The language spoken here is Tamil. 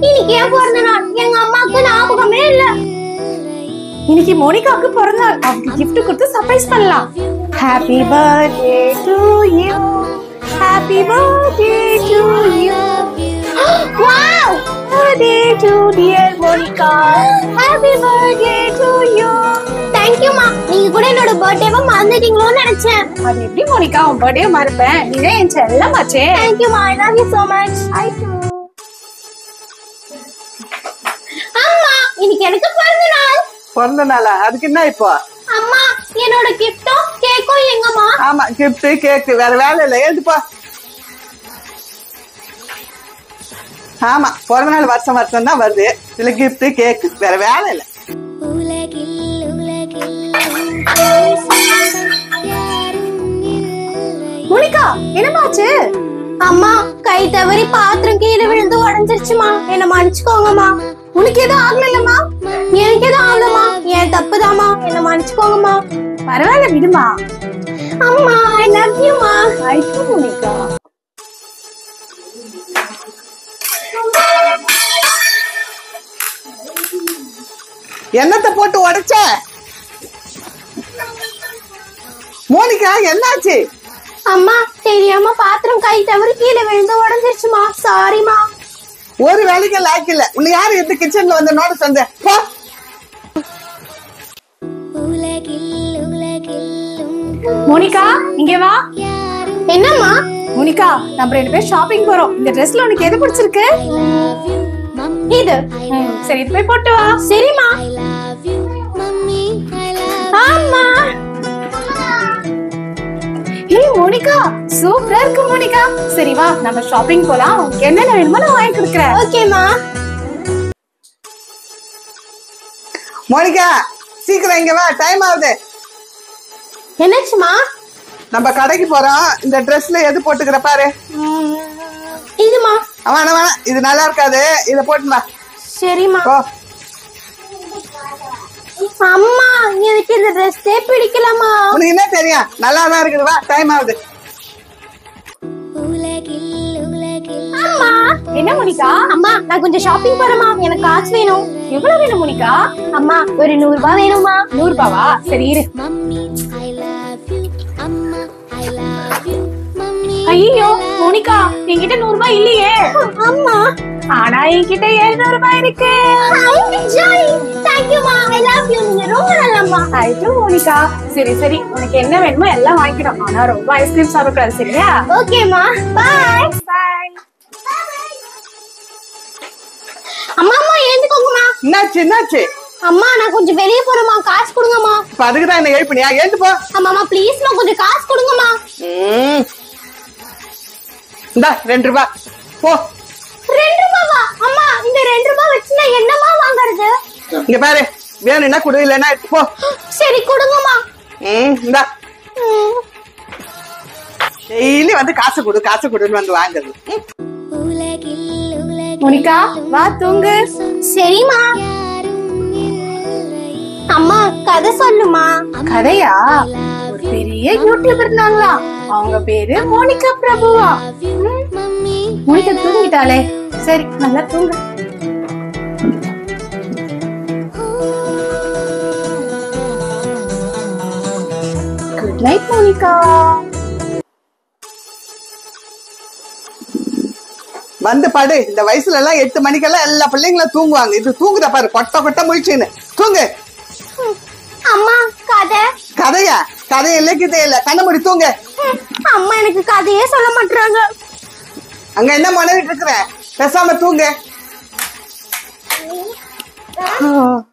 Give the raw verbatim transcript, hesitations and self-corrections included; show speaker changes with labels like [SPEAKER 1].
[SPEAKER 1] இன்னைக்கு ஏன் பிறந்த நாள் எங்க அம்மாக்கு ஞாபகமே இல்ல.
[SPEAKER 2] இன்னைக்கு மோனிகாவுக்கு பிறந்த நாள், அவங்களுக்கு கிஃப்ட் கொடுத்து சர்ப்ரைஸ் பண்ணலாம். Happy birthday to you, happy birthday to you.
[SPEAKER 1] Wow,
[SPEAKER 2] birthday to dear Monica, happy birthday to you.
[SPEAKER 1] Thank you மா. நீங்க கூட என்னோட பர்த்டேவை மறந்துட்டீங்களோன்னு நினைச்சேன்.
[SPEAKER 2] அது எப்படி மோனிகா உன் பர்த்டே மறப்பேன்? நீதான் என் செல்லமாச்சே.
[SPEAKER 1] தேங்க் யூ மா. I love you so much.
[SPEAKER 2] I too.
[SPEAKER 1] அம்மா, இன்னைக்கு எனக்கு பிறந்த நாள்.
[SPEAKER 3] பிறந்த நாளா? அதுக்கு என்ன இப்போ?
[SPEAKER 1] அம்மா, என்னோட கிஃப்டும் கேக்கும் எங்கம்மா?
[SPEAKER 3] ஆமா, கிஃப்ட் கேக், வேற வேலை இல்ல. எழுதுப்பா. ஆமா, பிறந்த நாள் வருஷம் வருஷம் தான் வருது. இதுல கிஃப்ட் கேக், வேற வேலை இல்ல.
[SPEAKER 2] மோனிகா, என்னமாச்சு?
[SPEAKER 1] அம்மா, கை தவறி பாத்திரம் கீழே விழுந்து உடஞ்சிருச்சுமா. என்ன மன்னிச்சுக்கோங்கம்மா.
[SPEAKER 2] உனக்கு எதுவும் ஆகலமா?
[SPEAKER 1] எனக்கு எதுவும் ஆகலமா. என் தப்புதாம்மா. என்ன மன்னிச்சுக்கோங்கம்மா.
[SPEAKER 2] பரவாயில்ல, விடுமா.
[SPEAKER 1] அம்மா, ஐ லவ் யூ மா.
[SPEAKER 2] I too Monica.
[SPEAKER 3] என்னத்தை போட்டு உடைச்ச மோனிகா? என்னாச்சு?
[SPEAKER 1] அம்மா, தெரியாம பாத்திரம் கை தவறி கீழே விழுந்து உடஞ்சிருச்சுமா. சாரிமா.
[SPEAKER 3] ஒரு வேலைக்கு லாய்க்கல. உன்னை யாரு இந்த கிச்சன்ல வந்து நோட சொந்த?
[SPEAKER 2] மோனிகா, இங்க வா.
[SPEAKER 1] என்னம்மா?
[SPEAKER 2] மோனிகா, நம்ம ரெண்டு பேரும் ஷாப்பிங் போறோம். இந்த ட்ரெஸ்ல உனக்கு எது பிடிச்சிருக்கு?
[SPEAKER 1] இது.
[SPEAKER 2] சரி, இது போய் போட்டு வா.
[SPEAKER 1] சரிம்மா. ஆமா.
[SPEAKER 2] ஏய் மோனிகா, சூப்பரா இருக்கு மோனிகா. சரி வா, நம்ம ஷாப்பிங் போலாம். உனக்கு என்னென்ன வேணுமோ நான் வாங்கி கொடுக்குறேன்.
[SPEAKER 1] ஓகேமா.
[SPEAKER 3] மோனிகா, சீக்கிரம் இங்க வா, டைம் ஆகுது.
[SPEAKER 1] என்னாச்சுமா?
[SPEAKER 3] நம்ம கடைக்கு போறோம். இந்த ட்ரெஸ்ல எது போட்டுக்கிற பாரு.
[SPEAKER 1] இதுமா.
[SPEAKER 3] வேணாம் வேணாம், இது நல்லா இருக்காது. இத போட்டு வா.
[SPEAKER 1] சரிம்மா.
[SPEAKER 3] ஓ
[SPEAKER 1] அம்மா, எனக்கு இந்த ட்ரெஸ்ஸே பிடிக்கலமா.
[SPEAKER 3] உனக்கு என்ன தெரியும்? நல்லா தான் இருக்குது. வா, டைம் ஆகுது.
[SPEAKER 1] அம்மா.
[SPEAKER 2] என்ன மோனிகா?
[SPEAKER 1] அம்மா, நான் கொஞ்சம் ஷாப்பிங் போறேமா. எனக்கு காசு வேணும்.
[SPEAKER 2] எவ்வளவு வேணும் மோனிகா?
[SPEAKER 1] அம்மா, ஒரு நூறு ரூபாய் வேணுமா?
[SPEAKER 2] நூறு ரூபாவா? சரி இரு. ஐயோ மோனிகா, என்கிட்ட நூறு ரூபாய் இல்லையே.
[SPEAKER 1] அம்மா,
[SPEAKER 2] ஆனா என்கிட்ட எழுநூறு ரூபாய் இருக்கு.
[SPEAKER 1] தேங்க்யூமா. I love you. நீங்க ரொம்ப நல்லம்மா.
[SPEAKER 2] ஐ டு மோனிகா. சரி சரி, உனக்கு என்ன வேணுமோ எல்லாம் வாங்கிடும். ஆனா ரொம்ப ஐஸ்கிரீம் சாப்பிடக்கூடாது, சரியா?
[SPEAKER 1] ஓகேமா. பாய்.
[SPEAKER 2] பாய்.
[SPEAKER 1] அம்மா அம்மா, எழுந்துக்கோங்கம்மா.
[SPEAKER 3] என்னாச்சு என்னாச்சு?
[SPEAKER 1] அம்மா, நான் கொஞ்சம் வெளியே போறேம்மா. காசு கொடுங்கம்மா.
[SPEAKER 3] இப்ப அதுக்குதான் என்ன எழுப்பினியா? எழுந்து போ.
[SPEAKER 1] அம்மா ப்ளீஸ்மா, கொஞ்சம் காசு கொடுங்கம்மா.
[SPEAKER 3] இந்தா ரெண்டு ரூபா. போ.
[SPEAKER 1] ரெண்டு ரூபாவா? அம்மா, இந்த ரெண்டு ரூபாய் வச்சு நான் என்னமா வாங்குறது?
[SPEAKER 3] இங்க பாரு, வேணும்னா குடு, இல்லைன்னா போ.
[SPEAKER 1] சரி, கொடுங்கம்மா.
[SPEAKER 3] ம், இந்தா. டெய்லி வந்து காசு கொடு காசு கொடுன்னு வந்து வாங்குறது.
[SPEAKER 2] மோனிகா, வா தூங்கு.
[SPEAKER 1] சரிம்மா. அம்மா, கதை சொல்லுமா.
[SPEAKER 2] கதையா? ஒரு பெரிய யூடியூபர் இருந்தாங்களா, அவங்க பேரு மோனிகா பிரபுவா. மோனிகா தூங்கிட்டாளே. சரி, நல்லா தூங்கு. Good night Monica.
[SPEAKER 3] வந்து படு. இந்த வயசுல எல்லாம் எட்டு மணிக்கெல்லாம் எல்லா பிள்ளைங்களும் தூங்குவாங்க. இது தூங்குத பாரு, கொட்ட கொட்ட முழிச்சுன்னு தூங்கு.
[SPEAKER 1] அம்மா, கதை.
[SPEAKER 3] கதையா? கதை இல்ல கிதே இல்ல, கண்ண மூடி தூங்க.
[SPEAKER 1] அம்மா, எனக்கு கதையே சொல்ல மாட்டாங்க.
[SPEAKER 3] அங்க என்ன மனைவிட்டு இருக்கிற? பேசாம தூங்க.